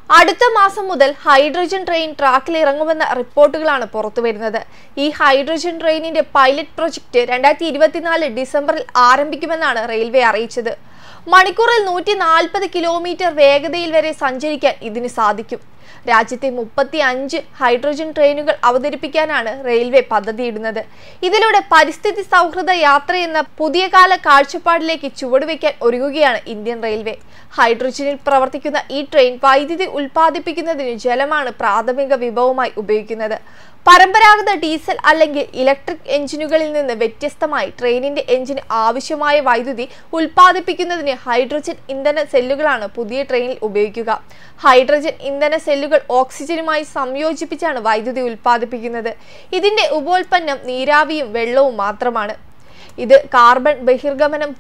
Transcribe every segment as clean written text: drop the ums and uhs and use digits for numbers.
അടുത്ത മാസം മുതൽ ഹൈഡ്രജൻ ട്രെയിൻ ട്രാക്കിൽ ഇറങ്ങുമെന്ന റിപ്പോർട്ടുകളാണ് പുറത്തുവരുന്നത്. ഈ ഹൈഡ്രജൻ ട്രെയിനിന്റെ പൈലറ്റ് പ്രൊജക്ട് 2024 ഡിസംബറിൽ ആരംഭിക്കുമെന്നാണ് റെയിൽവേ അറിയിച്ചത്. മണിക്കൂറിൽ 140 കിലോമീറ്റർ വേഗതയിൽ വരെ സഞ്ചരിക്കാൻ ഇതിന് സാധിക്കും. രാജ്യത്തെ 35 ഹൈഡ്രജൻ ട്രെയിനുകൾ അവതരിപ്പിക്കാനാണ് റെയിൽവേ പദ്ധതിയിടുന്നത്. ഇതിലൂടെ പരിസ്ഥിതി സൗഹൃദ യാത്രയെന്ന പുതിയ കാല കാഴ്ചപ്പാടിലേക്ക് ചുവടുവെക്കാൻ ഒരുങ്ങുകയാണ് ഇന്ത്യൻ റെയിൽവേ. ഹൈഡ്രജനിൽ പ്രവർത്തിക്കുന്ന ഈ ട്രെയിൻ വൈദ്യുതി ഉൽപ്പാദിപ്പിക്കുന്നതിന് ജലമാണ് പ്രാഥമിക വിഭവമായി ഉപയോഗിക്കുന്നത്. പരമ്പരാഗത ഡീസൽ അല്ലെങ്കിൽ ഇലക്ട്രിക് എഞ്ചിനുകളിൽ നിന്ന് വ്യത്യസ്തമായി ട്രെയിനിന്റെ എഞ്ചിന് ആവശ്യമായ വൈദ്യുതി ഉൽപ്പാദിപ്പിക്കുന്നതിന് ഹൈഡ്രജൻ ഇന്ധന സെല്ലുകളാണ് പുതിയ ട്രെയിനിൽ ഉപയോഗിക്കുക. ഹൈഡ്രജൻ ഇന്ധന സെല്ലുകൾ ഓക്സിജനുമായി സംയോജിപ്പിച്ചാണ് വൈദ്യുതി ഉൽപ്പാദിപ്പിക്കുന്നത്. ഇതിന്റെ ഉപോൽപ്പന്നം നീരാവിയും വെള്ളവും മാത്രമാണ്. ഇത് കാർബൺ ബഹിർഗമനം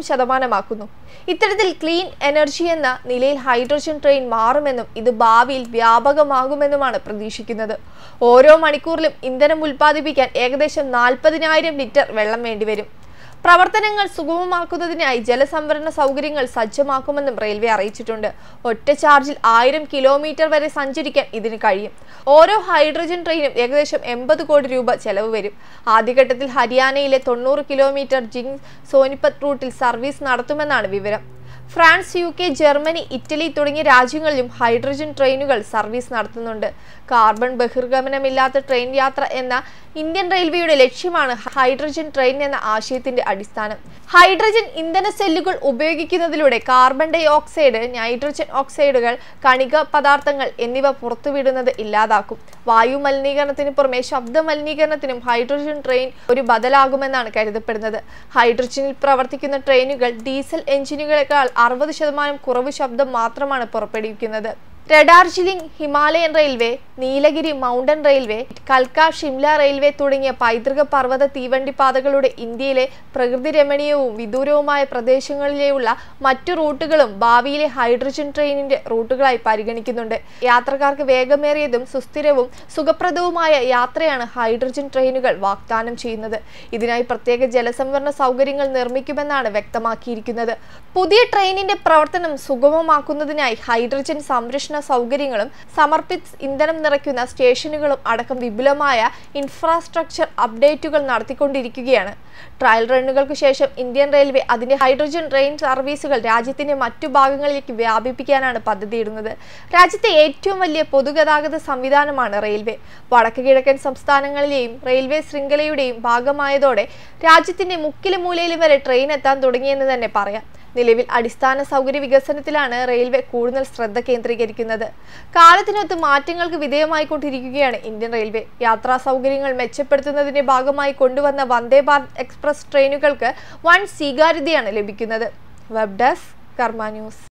0% ഇത്തരത്തിൽ ക്ലീൻ എനർജി എന്ന നിലയിൽ ഹൈഡ്രജൻ ട്രെയിൻ മാറുമെന്നും ഇത് ഭാവിയിൽ വ്യാപകമാകുമെന്നുമാണ് പ്രതീക്ഷിക്കുന്നത്. ഓരോ മണിക്കൂറിലും ഇന്ധനം ഉൽപ്പാദിപ്പിക്കാൻ ഏകദേശം 40,000 ലിറ്റർ വെള്ളം വേണ്ടിവരും. പ്രവർത്തനങ്ങൾ സുഗമമാക്കുന്നതിനായി ജലസംഭരണ സൗകര്യങ്ങൾ സജ്ജമാക്കുമെന്നും റെയിൽവേ അറിയിച്ചിട്ടുണ്ട്. ഒറ്റ ചാർജിൽ 1000 കിലോമീറ്റർ വരെ സഞ്ചരിക്കാൻ ഇതിന് കഴിയും. ഓരോ ഹൈഡ്രജൻ ട്രെയിനും ഏകദേശം 80 കോടി രൂപ ചെലവ് വരും. ആദ്യഘട്ടത്തിൽ ഹരിയാനയിലെ 90 കിലോമീറ്റർ ജിങ് സോനിപത്ത് റൂട്ടിൽ സർവീസ് നടത്തുമെന്നാണ് വിവരം. ഫ്രാൻസ്, UK, ജർമ്മനി, ഇറ്റലി തുടങ്ങിയ രാജ്യങ്ങളിലും ഹൈഡ്രജൻ ട്രെയിനുകൾ സർവീസ് നടത്തുന്നുണ്ട്. കാർബൺ ബഹിർഗമനമില്ലാത്ത ട്രെയിൻ യാത്ര എന്ന ഇന്ത്യൻ റെയിൽവേയുടെ ലക്ഷ്യമാണ് ഹൈഡ്രജൻ ട്രെയിൻ എന്ന ആശയത്തിന്റെ അടിസ്ഥാനം. ഹൈഡ്രജൻ ഇന്ധന സെല്ലുകൾ ഉപയോഗിക്കുന്നതിലൂടെ കാർബൺ ഡൈ ഓക്സൈഡ്, നൈട്രജൻ ഓക്സൈഡുകൾ, കണിക പദാർത്ഥങ്ങൾ എന്നിവ പുറത്തുവിടുന്നത് ഇല്ലാതാക്കും. വായു മലിനീകരണത്തിന് പുറമെ ശബ്ദ മലിനീകരണത്തിനും ഹൈഡ്രജൻ ട്രെയിൻ ഒരു ബദലാകുമെന്നാണ് കരുതപ്പെടുന്നത്. ഹൈഡ്രജനിൽ പ്രവർത്തിക്കുന്ന ട്രെയിനുകൾ ഡീസൽ എഞ്ചിനുകളെക്കാൾ 60% കുറവ് ശബ്ദം മാത്രമാണ് പുറപ്പെടുവിക്കുന്നത്. Darjeeling Himalayan railway, Nilgiri mountain railway, കൽക്ക ഷിംല റെയിൽവേ തുടങ്ങിയ പൈതൃക പർവ്വത തീവണ്ടി പാതകളുടെ ഇന്ത്യയിലെ പ്രകൃതി രമണീയവും വിദൂരവുമായ പ്രദേശങ്ങളിലെയുള്ള മറ്റു റൂട്ടുകളും ഭാവിയിലെ ഹൈഡ്രജൻ ട്രെയിനിന്റെ റൂട്ടുകളായി പരിഗണിക്കുന്നുണ്ട്. യാത്രക്കാർക്ക് വേഗമേറിയതും സുസ്ഥിരവും സുഖപ്രദവുമായ യാത്രയാണ് ഹൈഡ്രജൻ ട്രെയിനുകൾ വാഗ്ദാനം ചെയ്യുന്നത്. ഇതിനായി പ്രത്യേക ജലസംഭരണ സൗകര്യങ്ങൾ നിർമ്മിക്കുമെന്നാണ് വ്യക്തമാക്കിയിരിക്കുന്നത്. പുതിയ ട്രെയിനിന്റെ പ്രവർത്തനം സുഗമമാക്കുന്നതിനായി ഹൈഡ്രജൻ സംരക്ഷണ സൗകര്യങ്ങളും സമർപ്പിത് ഇന്ധനം നിറയ്ക്കുന്ന സ്റ്റേഷനുകളും അടക്കം വിപുലമായ ഇൻഫ്രാസ്ട്രക്ചർ അപ്ഡേറ്റുകൾ നടത്തിക്കൊണ്ടിരിക്കുകയാണ്. ട്രയൽ റണ്ണുകൾക്ക് ശേഷം ഇന്ത്യൻ റെയിൽവേ അതിന്റെ ഹൈഡ്രജൻ ട്രെയിൻ സർവീസുകൾ രാജ്യത്തിന്റെ മറ്റു ഭാഗങ്ങളിലേക്ക് വ്യാപിപ്പിക്കാനാണ് പദ്ധതിയിടുന്നത്. രാജ്യത്തെ ഏറ്റവും വലിയ പൊതുഗതാഗത സംവിധാനമാണ് റെയിൽവേ. വടക്ക് കിഴക്കൻ സംസ്ഥാനങ്ങളിലെയും റെയിൽവേ ശൃംഖലയുടെയും ഭാഗമായതോടെ രാജ്യത്തിന്റെ മുക്കിലും മൂലയിലും വരെ ട്രെയിൻ എത്താൻ തുടങ്ങിയെന്ന് തന്നെ പറയാം. നിലവിൽ അടിസ്ഥാന സൗകര്യ വികസനത്തിലാണ് റെയിൽവേ കൂടുതൽ ശ്രദ്ധ കേന്ദ്രീകരിക്കുന്നത്. കാലത്തിനൊത്ത് മാറ്റങ്ങൾക്ക് വിധേയമായിക്കൊണ്ടിരിക്കുകയാണ് ഇന്ത്യൻ റെയിൽവേ. യാത്രാ സൗകര്യങ്ങൾ മെച്ചപ്പെടുത്തുന്നതിന്റെ ഭാഗമായി കൊണ്ടുവന്ന വന്ദേ ഭാരത് എക്സ്പ്രസ് ട്രെയിനുകൾക്ക് വൻ സ്വീകാര്യതയാണ് ലഭിക്കുന്നത്. Web desk, Karma news.